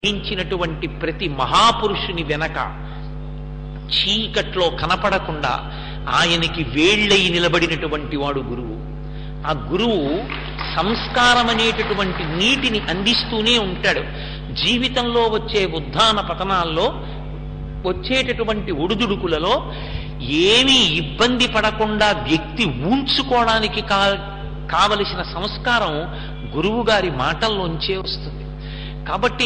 జయించినటువంటి ప్రతి మహాపురుషుని వెనక చీకట్లో కనపడకుండా ఆయనకి వేళ్ళై నిలబడినటువంటి వాడు గురువు. ఆ గురువు సంస్కారం అనేటటువంటి నీటిని అందిస్తూనే ఉంటాడు. జీవితంలో వచ్చే ఉద్ధాన పతనాల్లో వచ్చేటటువంటి ఒడుదుడుకులలో ఏమీ ఇబ్బంది పడకుండా వ్యక్తి ఊంచుకోవడానికి కావలసిన సంస్కారం గురువు గారి మాటల్లోంచే వస్తుంది. కాబట్టి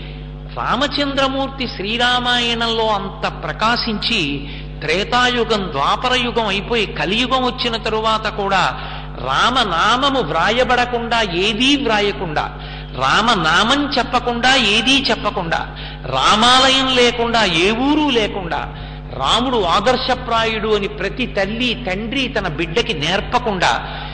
రామచంద్రమూర్తి శ్రీరామాయణంలో అంత ప్రకాశించి త్రేతాయుగం ద్వాపరయుగం అయిపోయి కలియుగం వచ్చిన తరువాత కూడా రామనామము వ్రాయబడకుండా ఏదీ వ్రాయకుండా, రామనామం చెప్పకుండా ఏదీ చెప్పకుండా, రామాలయం లేకుండా ఏ ఊరు లేకుండా, రాముడు ఆదర్శప్రాయుడు అని ప్రతి తల్లి తండ్రి తన బిడ్డకి నేర్పకుండా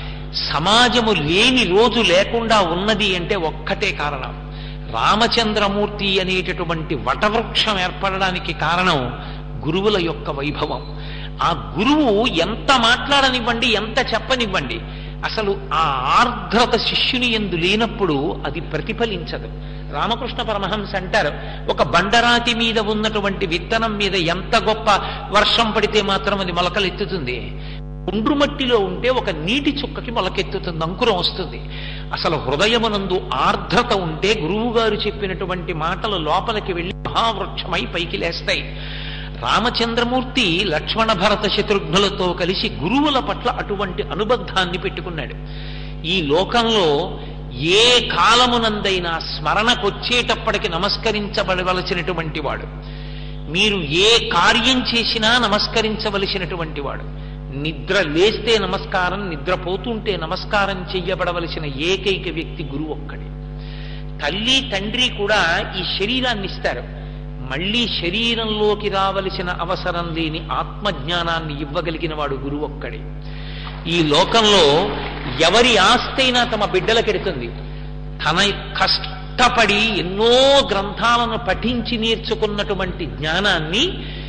సమాజము లేని రోజు లేకుండా ఉన్నది అంటే ఒక్కటే కారణం. రామచంద్రమూర్తి అనేటటువంటి వటవృక్షం ఏర్పడడానికి కారణం గురువుల యొక్క వైభవం. ఆ గురువు ఎంత మాట్లాడనివ్వండి, ఎంత చెప్పనివ్వండి, అసలు ఆ ఆర్ద్రత శిష్యుని యందు లేనప్పుడు అది ప్రతిఫలించదు. రామకృష్ణ పరమహంస అంటారు, ఒక బండరాతి మీద ఉన్నటువంటి విత్తనం మీద ఎంత గొప్ప వర్షం పడితే మాత్రం అది మొలకలెత్తుతుంది. ఒండ్రు మట్టిలో ఉంటే ఒక నీటి చుక్కకి మొలకెత్తుతుంది, అంకురం వస్తుంది. అసలు హృదయమునందు ఆర్ద్రత ఉంటే గురువు గారు చెప్పినటువంటి మాటలు లోపలికి వెళ్ళి మహావృక్షమై పైకి లేస్తాయి. రామచంద్రమూర్తి లక్ష్మణ భరత శత్రుఘ్నులతో కలిసి గురువుల పట్ల అటువంటి అనుబంధాన్ని పెట్టుకున్నాడు. ఈ లోకంలో ఏ కాలమునందైనా స్మరణకొచ్చేటప్పటికి నమస్కరించబడవలసినటువంటి వాడు, మీరు ఏ కార్యం చేసినా నమస్కరించవలసినటువంటి వాడు, నిద్ర లేస్తే నమస్కారం, నిద్రపోతుంటే నమస్కారం చెయ్యబడవలసిన ఏకైక వ్యక్తి గురువు ఒక్కడే. తల్లి తండ్రి కూడా ఈ శరీరాన్ని ఇస్తారు, మళ్ళీ శరీరంలోకి రావలసిన అవసరం లేని ఆత్మజ్ఞానాన్ని ఇవ్వగలిగిన వాడు గురువు ఒక్కడే. ఈ లోకంలో ఎవరి ఆస్తైనా తమ బిడ్డలకెడుతుంది. తన కష్టపడి ఎన్నో గ్రంథాలను పఠించి నేర్చుకున్నటువంటి జ్ఞానాన్ని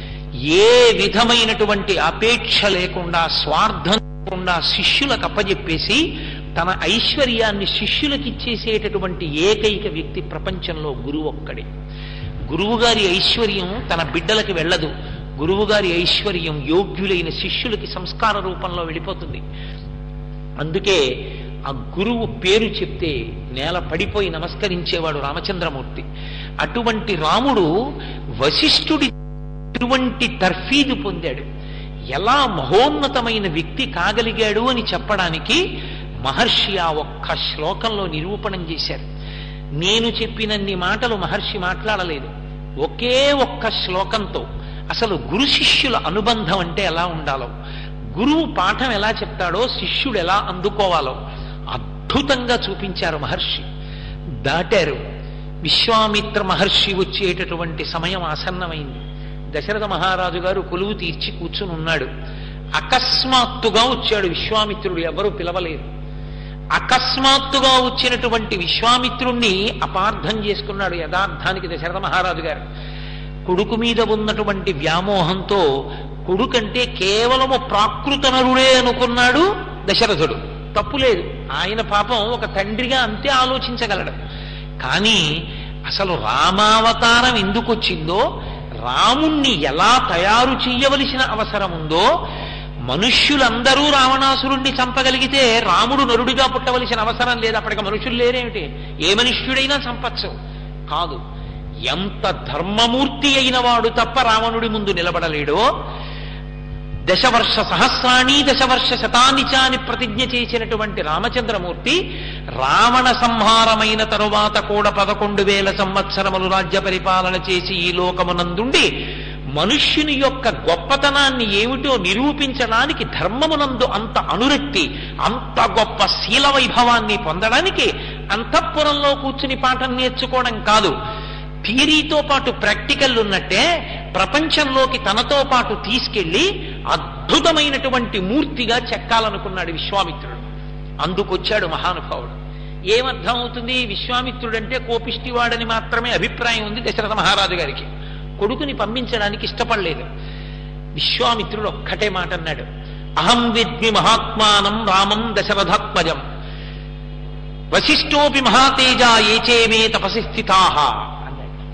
ఏ విధమైనటువంటి అపేక్ష లేకుండా, స్వార్థం లేకుండా శిష్యులకు అప్పజెప్పేసి తన ఐశ్వర్యాన్ని శిష్యులకు ఇచ్చేసేటటువంటి ఏకైక వ్యక్తి ప్రపంచంలో గురువు ఒక్కడే. గురువుగారి ఐశ్వర్యం తన బిడ్డలకి వెళ్ళదు. గురువుగారి ఐశ్వర్యం యోగ్యులైన శిష్యులకి సంస్కార రూపంలో వెళ్ళిపోతుంది. అందుకే ఆ గురువు పేరు చెప్తే నేల పడిపోయి నమస్కరించేవాడు రామచంద్రమూర్తి. అటువంటి రాముడు వశిష్ఠుడి అటువంటి తర్ఫీదు పొందాడు. ఎలా మహోన్నతమైన వ్యక్తి కాగలిగాడు అని చెప్పడానికి మహర్షి ఆ ఒక్క శ్లోకంలో నిరూపణం చేశారు. నేను చెప్పినన్ని మాటలు మహర్షి మాట్లాడలేదు. ఒకే ఒక్క శ్లోకంతో అసలు గురు శిష్యుల అనుబంధం అంటే ఎలా ఉండాలో, గురువు పాఠం ఎలా చెప్తాడో శిష్యుడు ఎలా అందుకోవాలో అద్భుతంగా చూపించారు మహర్షి. దాటారు. విశ్వామిత్ర మహర్షి వచ్చేటటువంటి సమయం ఆసన్నమైంది. దశరథ మహారాజు గారు కొలువు తీర్చి కూర్చుని ఉన్నాడు. అకస్మాత్తుగా వచ్చాడు విశ్వామిత్రుడు, ఎవరు పిలవలేదు. అకస్మాత్తుగా వచ్చినటువంటి విశ్వామిత్రుణ్ణి అపార్థం చేసుకున్నాడు యథార్థానికి దశరథ మహారాజు గారు. కొడుకు మీద ఉన్నటువంటి వ్యామోహంతో కొడుకంటే కేవలము ప్రాకృత నరుడే అనుకున్నాడు దశరథుడు. తప్పులేదు, ఆయన పాపం ఒక తండ్రిగా అంతే ఆలోచించగలడు. కానీ అసలు రామావతారం ఎందుకు వచ్చిందో, రాముణ్ణి ఎలా తయారు చెయ్యవలసిన అవసరం ఉందో, మనుష్యులందరూ రావణాసురుణ్ణి చంపగలిగితే రాముడు నరుడిగా పుట్టవలసిన అవసరం లేదు. అప్పటికి మనుషులు లేరేమిటి? ఏ మనుష్యుడైనా చంపచ్చు. కాదు, ఎంత ధర్మమూర్తి అయిన వాడు తప్ప రావణుడి ముందు నిలబడలేడో, దశవర్ష సహస్రాణి దశవర్ష శతానిచ అని ప్రతిజ్ఞ చేసినటువంటి రామచంద్రమూర్తి రావణ సంహారమైన తరువాత కూడా 11,000 సంవత్సరములు రాజ్య పరిపాలన చేసి ఈ లోకమునందుండి మనుష్యుని యొక్క గొప్పతనాన్ని ఏమిటో నిరూపించడానికి ధర్మమునందు అంత అనురక్తి, అంత గొప్ప శీల వైభవాన్ని పొందడానికి అంతఃపురంలో కూర్చుని పాఠం నేర్చుకోవడం కాదు, థియరీతో పాటు ప్రాక్టికల్ ఉన్నట్టే ప్రపంచంలోకి తనతో పాటు తీసుకెళ్లి అద్భుతమైనటువంటి మూర్తిగా చెక్కాలనుకున్నాడు విశ్వామిత్రుడు. అందుకొచ్చాడు మహానుభావుడు. ఏమర్థం అవుతుంది? విశ్వామిత్రుడంటే కోపిష్టివాడని మాత్రమే అభిప్రాయం ఉంది దశరథ మహారాజు గారికి. కొడుకుని పంపించడానికి ఇష్టపడలేదు. విశ్వామిత్రుడు ఒక్కటే మాట అన్నాడు, అహం విద్మి మహాత్మానం రామం దశరథాత్మజం వశిష్ఠోపి మహాతేజ ఏచేమే తపసి స్థితాః అన్నాడు.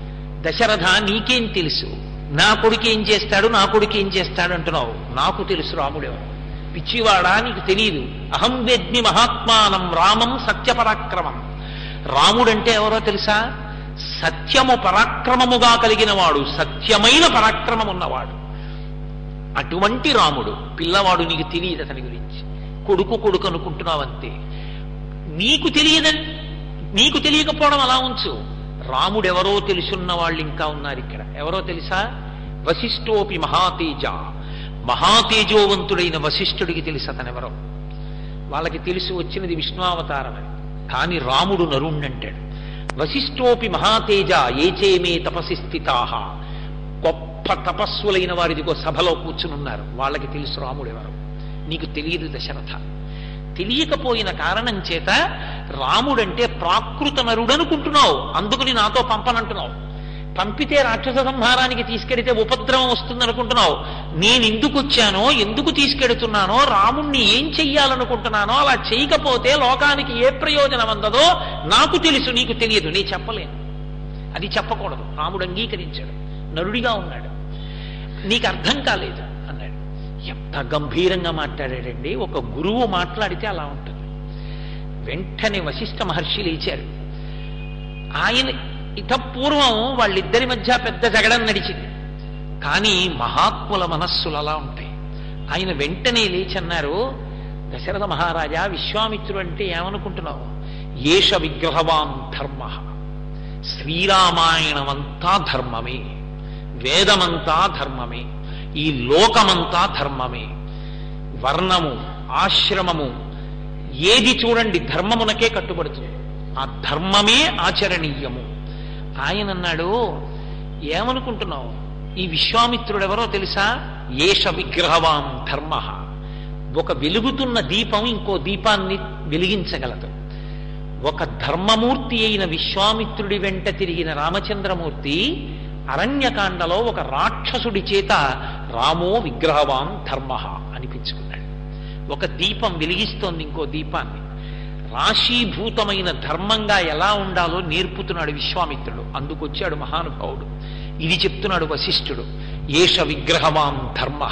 దశరథ నీకేం తెలుసు, నా కొడుకు ఏం చేస్తాడు, నా కొడుకు ఏం చేస్తాడు అంటున్నావు. నాకు తెలుసు రాముడెవరు. పిచ్చివాడా, నీకు తెలియదు. అహం వేద్మి మహాత్మానం రామం సత్యపరాక్రమం. రాముడంటే ఎవరో తెలుసా? సత్యము పరాక్రమముగా కలిగిన వాడు, సత్యమైన పరాక్రమం ఉన్నవాడు. అటువంటి రాముడు. పిల్లవాడు, నీకు తెలియదు అతని గురించి. కొడుకు కొడుకు అనుకుంటున్నావంతే. నీకు తెలియదని, నీకు తెలియకపోవడం అలా ఉంచు. రాముడెవరో తెలుసున్న వాళ్ళు ఇంకా ఉన్నారు ఇక్కడ. ఎవరో తెలుసా? వశిష్ఠోపి మహాతేజ. మహాతేజోవంతుడైన వశిష్ఠుడికి తెలుసు అతనెవరో. వాళ్ళకి తెలిసి వచ్చినది విష్ణువతారం అని. కానీ రాముడు నరుణ్ణంటాడు. వశిష్ఠోపి మహాతేజ ఏచేమే తపసి స్థితాః. గొప్ప తపస్సులైన వారిదిగో సభలో కూర్చునున్నారు. వాళ్ళకి తెలుసు రాముడెవరు. నీకు తెలియదు దశరథ. తెలియకపోయిన కారణం చేత రాముడంటే ప్రాకృత నరుడనుకుంటున్నావు. అందుకని నాతో పంపనంటున్నావు. పంపితే రాక్షస సంహారానికి తీసుకెడితే ఉపద్రవం వస్తుందనుకుంటున్నావు. నేను ఎందుకు వచ్చానో, ఎందుకు తీసుకెడుతున్నానో, రాముణ్ణి ఏం చెయ్యాలనుకుంటున్నానో, అలా చేయకపోతే లోకానికి ఏ ప్రయోజనం అందదో నాకు తెలుసు, నీకు తెలియదు. నేను చెప్పలేను. అది చెప్పకూడదు. రాముడు అంగీకరించాడు. నరుడిగా ఉన్నాడు. నీకు అర్థం కాలేదు అన్నాడు. ఎంత గంభీరంగా మాట్లాడాడండి. ఒక గురువు మాట్లాడితే అలా ఉంటుంది. వెంటనే వశిష్ఠ మహర్షి లేచారు. ఆయన ఇతపూర్వం వాళ్ళిద్దరి మధ్య పెద్ద జగడం నడిచింది. కానీ మహాత్ముల మనస్సులు అలా ఉంటాయి. ఆయన వెంటనే లేచన్నారు, దశరథ మహారాజా, విశ్వామిత్రుడు అంటే ఏమనుకుంటున్నావు? ఏష విగ్రహవాన్ ధర్మ. శ్రీరామాయణమంతా ధర్మమే, వేదమంతా ధర్మమే, ఈ లోకమంతా ధర్మమే. వర్ణము, ఆశ్రమము ఏది చూడండి ధర్మమునకే కట్టుబడుతుంది. ఆ ధర్మమే ఆచరణీయము. ఆయన అన్నాడు, ఏమనుకుంటున్నావు? ఈ విశ్వామిత్రుడెవరో తెలుసా? ఏష విగ్రహవాన్ ధర్మ. ఒక వెలుగుతున్న దీపం ఇంకో దీపాన్ని వెలిగించగలదు. ఒక ధర్మమూర్తి అయిన విశ్వామిత్రుడి వెంట తిరిగిన రామచంద్రమూర్తి అరణ్యకాండలో ఒక రాక్షసుడి చేత రామో విగ్రహవాన్ ధర్మ అనిపించుకున్నాడు. ఒక దీపం వెలిగిస్తోంది ఇంకో దీపాన్ని. రాశీభూతమైన ధర్మంగా ఎలా ఉండాలో నేర్పుతున్నాడు విశ్వామిత్రుడు. అందుకొచ్చాడు మహానుభావుడు. ఇది చెప్తున్నాడు వశిష్ఠుడు. ఏష విగ్రహవాన్ ధర్మ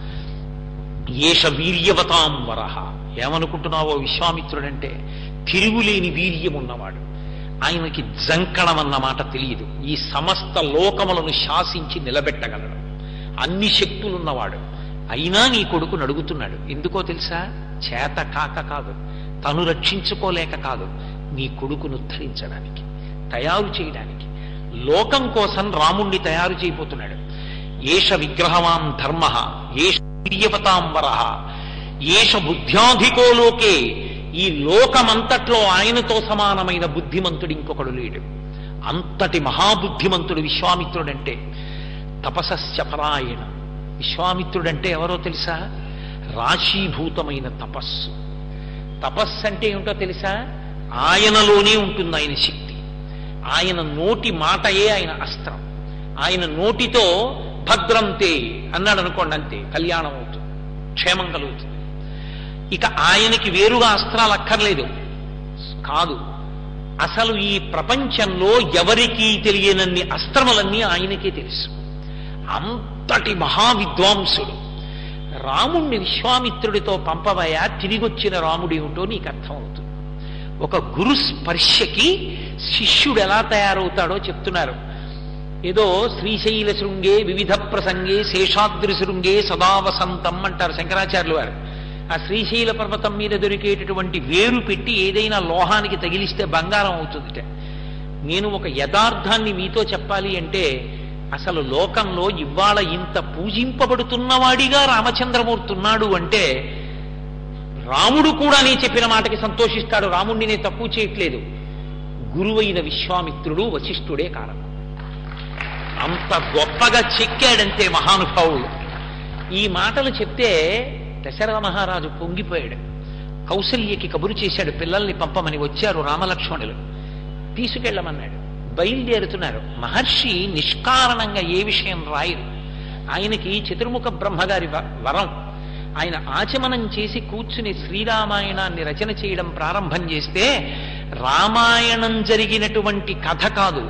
ఏష వీర్యవతాం వరహ. ఏమనుకుంటున్నావో విశ్వామిత్రుడంటే తిరుగులేని వీర్యం ఉన్నవాడు. ఆయనకి జంకడం అన్న మాట తెలియదు. ఈ సమస్త లోకములను శాసించి నిలబెట్టగలడు. అన్ని శక్తులున్నవాడు. అయినా నీ కొడుకును అడుగుతున్నాడు. ఎందుకో తెలుసా? చేత కాక కాదు, తను రక్షించుకోలేక కాదు, నీ కొడుకును ఉద్ధరించడానికి, తయారు చేయడానికి. లోకం కోసం రాముణ్ణి తయారు చేయబోతున్నాడు. ఏష విగ్రహవాన్ ధర్మ ఏష వీర్యవతాం వరహ ఏష బుద్ధ్యాధికో లోకే. ఈ లోకమంతట్లో ఆయనతో సమానమైన బుద్ధిమంతుడు ఇంకొకడు లేడు. అంతటి మహాబుద్ధిమంతుడు విశ్వామిత్రుడంటే. తపసస్య పరాయణ. విశ్వామిత్రుడంటే ఎవరో తెలుసా? రాశీభూతమైన తపస్సు. తపస్సు అంటే ఏమిటో తెలుసా? ఆయనలోనే ఉంటుంది ఆయన శక్తి. ఆయన నోటి మాటయే ఆయన అస్త్రం. ఆయన నోటితో భద్రంతే అన్నాడు అనుకోండి, అంతే, కళ్యాణం అవుతుంది, క్షేమం కలుగుతుంది. ఇక ఆయనకి వేరుగా అస్త్రాలు అక్కర్లేదు. కాదు, అసలు ఈ ప్రపంచంలో ఎవరికీ తెలియనన్ని అస్త్రములన్నీ ఆయనకే తెలుసు. అంతటి మహావిద్వాంసుడు. రాముణ్ణి విశ్వామిత్రుడితో పంపవయా, తిరిగొచ్చిన రాముడేమిటో నీకు అర్థమవుతుంది. ఒక గురు స్పర్శకి శిష్యుడు ఎలా తయారవుతాడో చెప్తున్నారు. ఏదో శ్రీశైల శృంగే వివిధ ప్రసంగే శేషాద్రి శృంగే సదా వసంతం అంటారు శంకరాచార్యులు వారు. ఆ శ్రీశైల పర్వతం మీద దొరికేటటువంటి వేరు పెట్టి ఏదైనా లోహానికి తగిలిస్తే బంగారం అవుతుందిట. నేను ఒక యథార్థాన్ని మీతో చెప్పాలి అంటే, అసలు లోకంలో ఇవాళ ఇంత పూజింపబడుతున్నవాడిగా రామచంద్రమూర్తి ఉన్నాడు అంటే, రాముడు కూడా నీ చెప్పిన మాటకి సంతోషిస్తాడు. రాముడిని నేను తక్కువ చేయట్లేదు. గురువైన విశ్వామిత్రుడు వశిష్ఠుడే కారణం. అంత గొప్పగా చెక్కాడంతే మహానుభావుడు. ఈ మాటలు చెప్తే దశరథ మహారాజు పొంగిపోయాడు. కౌసల్యకి కబురు చేశాడు, పిల్లల్ని పంపమని. వచ్చారు రామలక్ష్మణులు. తీసుకెళ్ళమన్నాడు. బయలుదేరుతున్నారు. మహర్షి నిష్కారణంగా ఏ విషయం రాయరు. ఆయనకి చతుర్ముఖ బ్రహ్మగారి వరం. ఆయన ఆచమనం చేసి కూర్చుని శ్రీరామాయణాన్ని రచన చేయడం ప్రారంభం చేస్తే, రామాయణం జరిగినటువంటి కథ కాదు,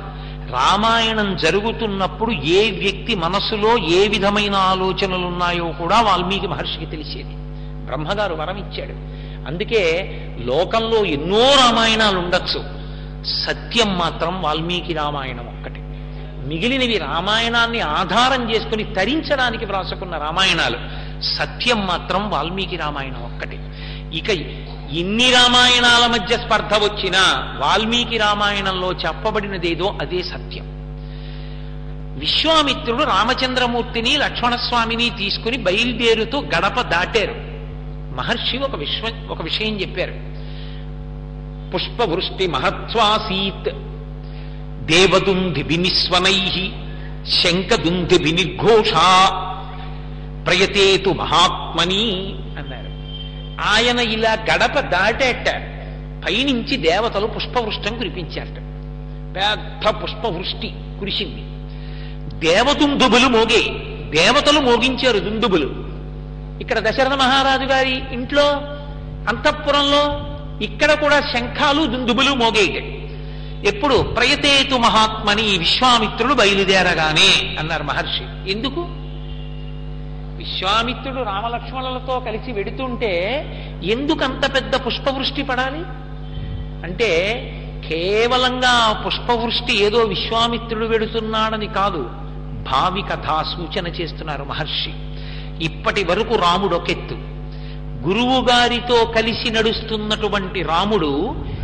రామాయణం జరుగుతున్నప్పుడు ఏ వ్యక్తి మనసులో ఏ విధమైన ఆలోచనలున్నాయో కూడా వాల్మీకి మహర్షికి తెలిసేది. బ్రహ్మగారు వరం ఇచ్చాడు. అందుకే లోకంలో ఎన్నో రామాయణాలు ఉండొచ్చు, సత్యం మాత్రం వాల్మీకి రామాయణం ఒక్కటి. మిగిలినవి రామాయణాన్ని ఆధారం చేసుకుని తరించడానికి వ్రాసుకున్న రామాయణాలు. సత్యం మాత్రం వాల్మీకి రామాయణం ఒక్కటి. ఇక ఇన్ని రామాయణాల మధ్య స్పర్ధ వచ్చినా వాల్మీకి రామాయణంలో చెప్పబడినదేదో అదే సత్యం. విశ్వామిత్రుడు రామచంద్రమూర్తిని లక్ష్మణస్వామిని తీసుకుని బయలుదేరుతూ గడప దాటారు. మహర్షి ఒక విషయం చెప్పారు. పుష్పవృష్టి మహత్వాసీత్ దేవదుంధి వినిస్వనై శంఖదుంధి వినిర్ఘోషా ప్రయతేతు మహాత్మని అన్నారు. ఆయన ఇలా గడప దాటేట పైనుంచి దేవతలు పుష్పవృష్టం కురిపించారట. పెద్ద పుష్పవృష్టి కురిసింది. దేవదుందుబులు మోగే, దేవతలు మోగించారు దుందుబులు. ఇక్కడ దశరథ మహారాజు గారి ఇంట్లో అంతఃపురంలో ఇక్కడ కూడా శంఖాలు దుందుబులు మోగేయి. ఎప్పుడు? ప్రయతేతు మహాత్మని, విశ్వామిత్రుడు బయలుదేరగానే అన్నారు మహర్షి. ఎందుకు? విశ్వామిత్రుడు రామలక్ష్మణులతో కలిసి వెడుతుంటే ఎందుకు అంత పెద్ద పుష్పవృష్టి పడాలి అంటే, కేవలంగా పుష్పవృష్టి ఏదో విశ్వామిత్రుడు వెడుతున్నాడని కాదు, భావి కథా సూచన చేస్తున్నారు మహర్షి. ఇప్పటి వరకు రాముడు ఒకెత్తు, గురువు గారితో కలిసి నడుస్తున్నటువంటి రాముడు